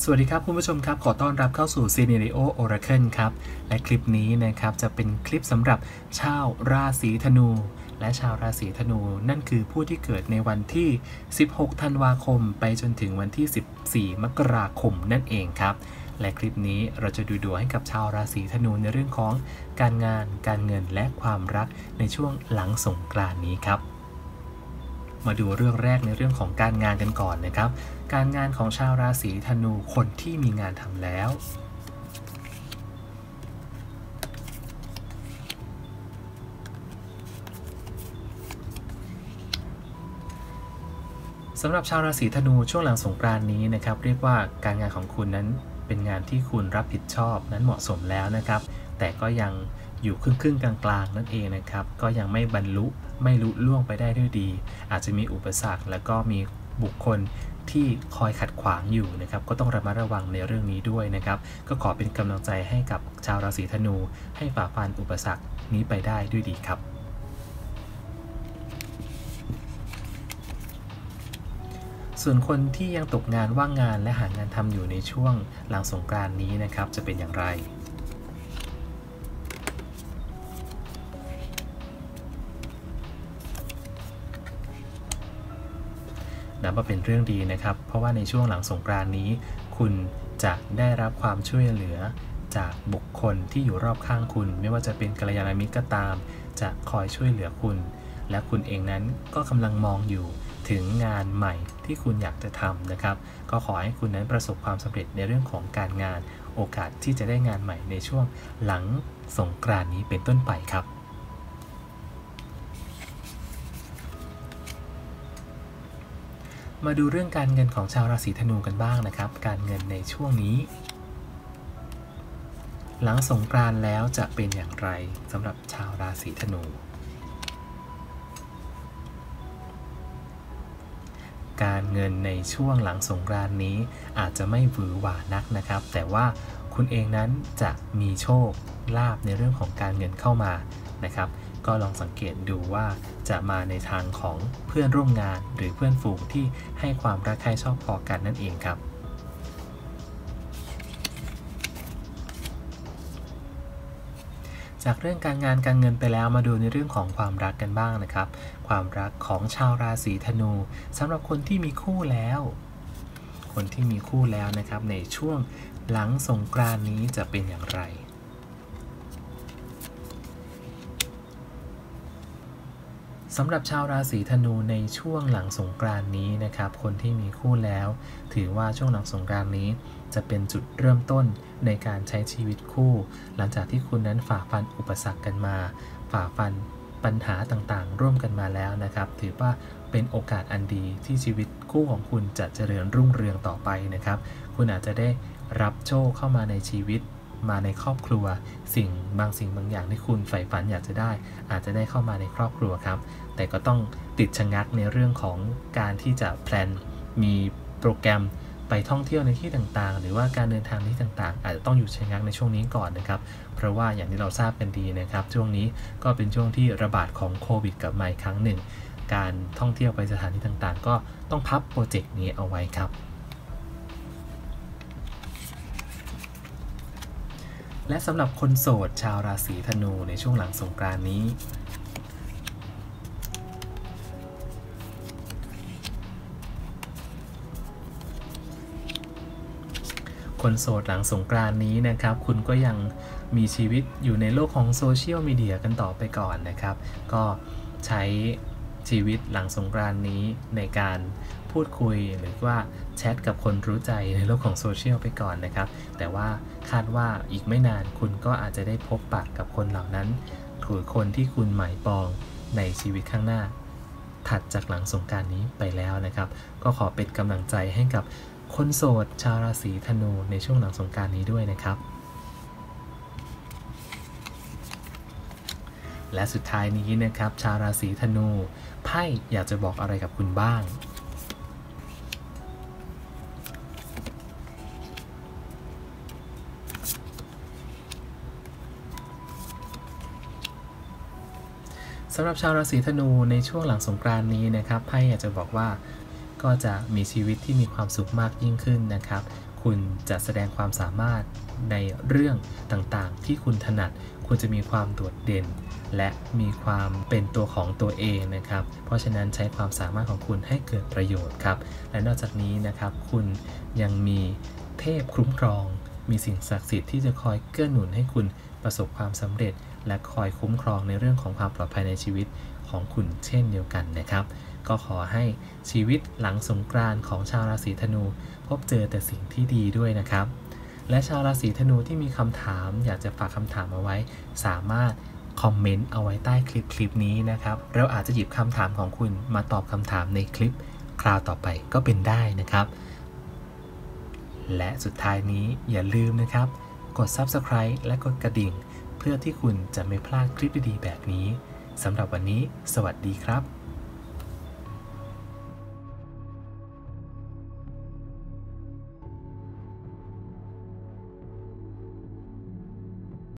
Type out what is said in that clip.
สวัสดีครับคุณผู้ชมครับขอต้อนรับเข้าสู่ Scenario Oracle ครับและคลิปนี้นะครับจะเป็นคลิปสำหรับชาวราศีธนูและชาวราศีธนูนั่นคือผู้ที่เกิดในวันที่ 16 ธันวาคมไปจนถึงวันที่ 14 มกราคมนั่นเองครับและคลิปนี้เราจะดูดวงให้กับชาวราศีธนูในเรื่องของการงานการเงินและความรักในช่วงหลังสงกรานต์นี้ครับมาดูเรื่องแรกในเรื่องของการงานกันก่อนนะครับการงานของชาวราศีธนูคนที่มีงานทำแล้วสำหรับชาวราศีธนูช่วงหลังสงกรานต์นี้นะครับเรียกว่าการงานของคุณนั้นเป็นงานที่คุณรับผิดชอบนั้นเหมาะสมแล้วนะครับแต่ก็ยังอยู่ครึ่งกลางๆนั่นเองนะครับก็ยังไม่บรรลุไม่ลุล่วงไปได้ด้วยดีอาจจะมีอุปสรรคแล้วก็มีบุคคลที่คอยขัดขวางอยู่นะครับก็ต้องระมัดระวังในเรื่องนี้ด้วยนะครับก็ขอเป็นกำลังใจให้กับชาวราศีธนูให้ฝ่าฟันอุปสรรคนี้ไปได้ด้วยดีครับส่วนคนที่ยังตกงานว่างงานและหางานทำอยู่ในช่วงหลังสงกรานต์นี้นะครับจะเป็นอย่างไรนับว่าเป็นเรื่องดีนะครับเพราะว่าในช่วงหลังสงกรานต์นี้คุณจะได้รับความช่วยเหลือจากบุคคลที่อยู่รอบข้างคุณไม่ว่าจะเป็นกัลยาณมิตรก็ตามจะคอยช่วยเหลือคุณและคุณเองนั้นก็กำลังมองอยู่ถึงงานใหม่ที่คุณอยากจะทำนะครับก็ขอให้คุณนั้นประสบความสำเร็จในเรื่องของการงานโอกาสที่จะได้งานใหม่ในช่วงหลังสงกรานต์นี้เป็นต้นไปครับมาดูเรื่องการเงินของชาวราศีธนูกันบ้างนะครับการเงินในช่วงนี้หลังสงกรานต์แล้วจะเป็นอย่างไรสำหรับชาวราศีธนูการเงินในช่วงหลังสงกรานต์นี้อาจจะไม่หวือหวานักนะครับแต่ว่าคุณเองนั้นจะมีโชคลาภในเรื่องของการเงินเข้ามานะครับก็ลองสังเกตดูว่าจะมาในทางของเพื่อนร่วมงานหรือเพื่อนฝูงที่ให้ความรักใคร่ชอบพอกันนั่นเองครับจากเรื่องการงานการเงินไปแล้วมาดูในเรื่องของความรักกันบ้างนะครับความรักของชาวราศีธนูสำหรับคนที่มีคู่แล้วคนที่มีคู่แล้วนะครับในช่วงหลังสงกรานต์นี้จะเป็นอย่างไรสำหรับชาวราศีธนูในช่วงหลังสงกรานต์นี้นะครับคนที่มีคู่แล้วถือว่าช่วงหลังสงกรานต์นี้จะเป็นจุดเริ่มต้นในการใช้ชีวิตคู่หลังจากที่คุณนั้นฝ่าฟันอุปสรรคกันมาฝ่าฟันปัญหาต่างๆร่วมกันมาแล้วนะครับถือว่าเป็นโอกาสอันดีที่ชีวิตคู่ของคุณจะเจริญรุ่งเรืองต่อไปนะครับคุณอาจจะได้รับโชคเข้ามาในชีวิตมาในครอบครัวสิ่งบางอย่างที่คุณใฝ่ฝันอยากจะได้อาจจะได้เข้ามาในครอบครัวครับแต่ก็ต้องติดชะงักในเรื่องของการที่จะแพลนมีโปรแกรมไปท่องเที่ยวในที่ต่างๆหรือว่าการเดินทางที่ต่างๆอาจจะต้องอยู่ชะงักในช่วงนี้ก่อนนะครับเพราะว่าอย่างที่เราทราบกันดีนะครับช่วงนี้ก็เป็นช่วงที่ระบาดของโควิดกลับมาอีกครั้งหนึ่งการท่องเที่ยวไปสถานที่ต่างๆก็ต้องพับโปรเจกต์นี้เอาไว้ครับและสำหรับคนโสดชาวราศีธนูในช่วงหลังสงกรานต์นี้คนโสดหลังสงกรานต์นี้นะครับคุณก็ยังมีชีวิตอยู่ในโลกของโซเชียลมีเดียกันต่อไปก่อนนะครับก็ใช้ชีวิตหลังสงกรานต์นี้ในการพูดคุยหรือว่าแชทกับคนรู้ใจในโลกของโซเชียลไปก่อนนะครับแต่ว่าคาดว่าอีกไม่นานคุณก็อาจจะได้พบปะกับคนเหล่านั้นหรือคนที่คุณหมายปองในชีวิตข้างหน้าถัดจากหลังสงกรานต์นี้ไปแล้วนะครับก็ขอเป็นกำลังใจให้กับคนโสดชาวราศีธนูในช่วงหลังสงกรานต์นี้ด้วยนะครับและสุดท้ายนี้นะครับชาวราศีธนูไพ่อยากจะบอกอะไรกับคุณบ้างสำหรับชาวราศีธนูในช่วงหลังสงกรานต์นี้นะครับไพ่อยากจะบอกว่าก็จะมีชีวิตที่มีความสุขมากยิ่งขึ้นนะครับคคุณจะแสดงความสามารถในเรื่องต่างๆที่คุณถนัดคุณจะมีความโดดเด่นและมีความเป็นตัวของตัวเองนะครับเพราะฉะนั้นใช้ความสามารถของคุณให้เกิดประโยชน์ครับและนอกจากนี้นะครับคุณยังมีเทพคุ้มครองมีสิ่งศักดิ์สิทธิ์ที่จะคอยเกื้อหนุนให้คุณประสบความสำเร็จและคอยคุ้มครองในเรื่องของความปลอดภัยในชีวิตของคุณเช่นเดียวกันนะครับก็ขอให้ชีวิตหลังสงกรานต์ของชาวราศีธนูพบเจอแต่สิ่งที่ดีด้วยนะครับและชาวราศีธนูที่มีคำถามอยากจะฝากคำถามเอาไว้สามารถคอมเมนต์เอาไว้ใต้คลิปนี้นะครับเราอาจจะหยิบคำถามของคุณมาตอบคำถามในคลิปคราวต่อไปก็เป็นได้นะครับและสุดท้ายนี้อย่าลืมนะครับกด Subscribe และกดกระดิ่งเพื่อที่คุณจะไม่พลาดคลิปดีๆแบบนี้สำหรับวันนี้สวัสดีครับ